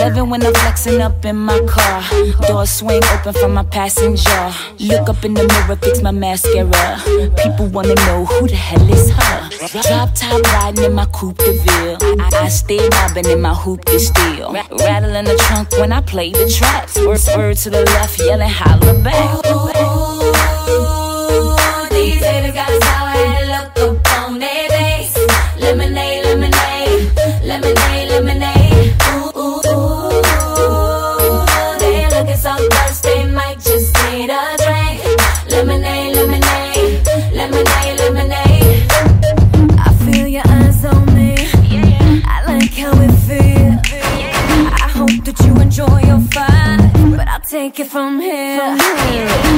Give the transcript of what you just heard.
Love it when I'm flexing up in my car. Door swing open from my passenger. Look up in the mirror, fix my mascara. People wanna know who the hell is her. Drop top riding in my coupe de ville. I stay mobbing in my hoop de steel. Rattling the trunk when I play the tracks. Word to the left, yelling holla back. These haters got a sour head look up on their face. Lemonade, lemonade, lemonade, lemonade. Ooh, ooh, ooh. They're looking so thirsty, might just need a drink. Lemonade, lemonade, lemonade, lemonade. I feel your eyes on me. I like how it feels. I hope that you enjoy your fight, but I'll take it from here.